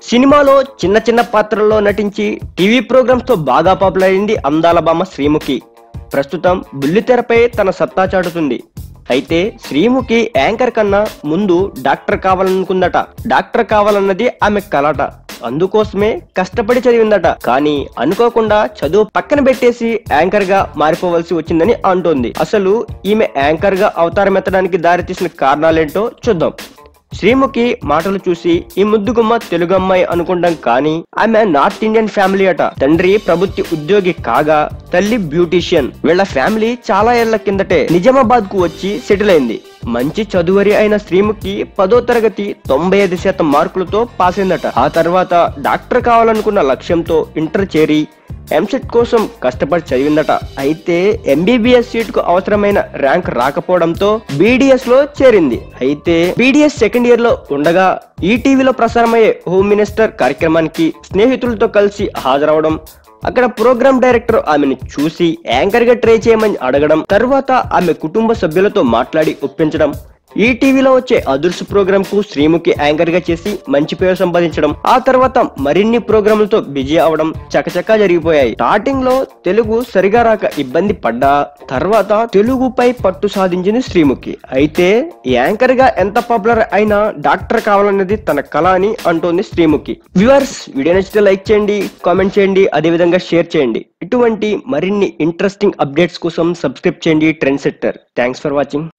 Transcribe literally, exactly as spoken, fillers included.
సినిమాలో చిన్న చిన్న పాత్రల్లో నటించి టీవీ ప్రోగ్రామ్స్ తో బాగా పాపులర్ అయింది అందాల బామ్మ శ్రీముఖి. ప్రస్తుతం బుల్లితెరపై తన సత్తా చాటుతుంది. అయితే శ్రీముఖి యాంకర్ కన్నా ముందు డాక్టర్ కావాలనుకుందట. డాక్టర్ కావాలన్నది ఆమె కలట. అందుకోసమే కష్టపడి చదివిందట. కానీ అనుకోకుండా చదువు పక్కన పెట్టేసి యాంకర్ గా మారిపోవలసి వచ్చిందని అంటోంది. అసలు ఈమె యాంకర్ గా అవతారం ఎత్తడానికి దారితీసిన కారణాలేంటో చూద్దాం. శ్రీముఖి మాటలు చూసి ఈ ముద్దుగుమ్మ తెలుగు అమ్మాయి అనుకుంటాం, కానీ ఆమె నార్త్ ఇండియన్ ఫ్యామిలీ అట. తండ్రి ప్రభుత్వ ఉద్యోగి కాగా తల్లి బ్యూటీషియన్. వీళ్ళ ఫ్యామిలీ చాలా ఏళ్ల కిందటే నిజామాబాద్ కు వచ్చి సెటిల్ అయింది. మంచి చదువరి అయిన శ్రీముఖి పదో తరగతి తొంభై ఐదు శాతం మార్కులతో పాస్ అయిందట. ఆ తర్వాత డాక్టర్ కావాలనుకున్న లక్ష్యంతో ఇంటర్ చేరి ఎంసెట్ కోసం కష్టపడి చదివిందట. అయితే ఎంబీబీఎస్ సీట్ కు అవసరమైన ర్యాంక్ రాకపోవడంతో బీడీఎస్ లో చేరింది. అయితే బీడీఎస్ సెకండ్ ఇయర్ లో ఉండగా ఈటీవీలో ప్రసారమయ్యే హోమ్ మినిస్టర్ కార్యక్రమానికి స్నేహితులతో కలిసి హాజరవడం, అక్కడ ప్రోగ్రామ్ డైరెక్టర్ ఆమెను చూసి యాంకర్ గా ట్రై చేయమని అడగడం, తర్వాత ఆమె కుటుంబ సభ్యులతో మాట్లాడి ఒప్పించడం, ఈటీవీలో వచ్చే అదుర్స్ ప్రోగ్రామ్ కు శ్రీముఖి యాంకర్ గా చేసి మంచి పేరు సంపాదించడం, ఆ తర్వాత మరిన్ని ప్రోగ్రాములతో బిజీ అవడం చకచకా జరిగిపోయాయి. స్టార్టింగ్ లో తెలుగు సరిగా రాక ఇబ్బంది పడ్డా తర్వాత తెలుగుపై పట్టు సాధించింది శ్రీముఖి. అయితే యాంకర్ గా ఎంత పాపులర్ అయినా డాక్టర్ కావాలన్నది తన కళ అని అంటోంది శ్రీముఖి. వ్యూవర్స్, వీడియో నచ్చితే లైక్ చేయండి, కామెంట్ చేయండి, అదే విధంగా షేర్ చేయండి. ఇటువంటి మరిన్ని ఇంట్రెస్టింగ్ అప్డేట్స్ కోసం సబ్స్క్రైబ్ చేయండి trend setter. Thanks for watching.